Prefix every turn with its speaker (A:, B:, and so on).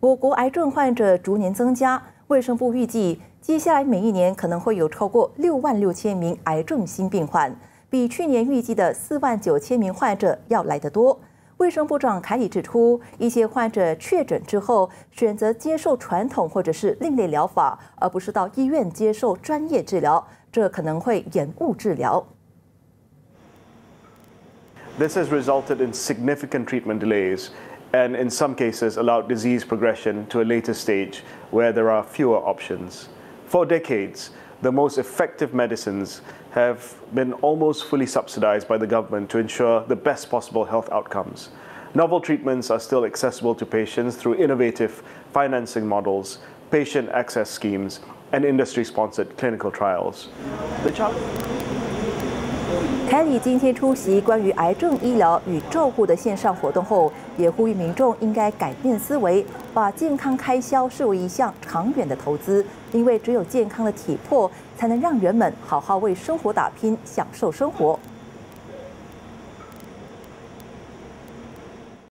A: 我国癌症患者逐年增加，卫生部预计，接下来每一年可能会有超过66000名癌症新病患，比去年预计的49000名患者要来得多。卫生部长凯里指出，一些患者确诊之后选择接受传统或者是另类疗法，而不是到医院接受专业治疗，这可能会延误治疗。
B: This has resulted in significant treatment delays and in some cases allowed disease progression to a later stage where there are fewer options. For decades, the most effective medicines have been almost fully subsidized by the government to ensure the best possible health outcomes. Novel treatments are still accessible to patients through innovative financing models, patient access schemes, and industry-sponsored clinical trials.
A: 凯里今天出席关于癌症医疗与照护的线上活动后，也呼吁民众应该改变思维，把健康开销视为一项长远的投资，因为只有健康的体魄，才能让人们好好为生活打拼，享受生活。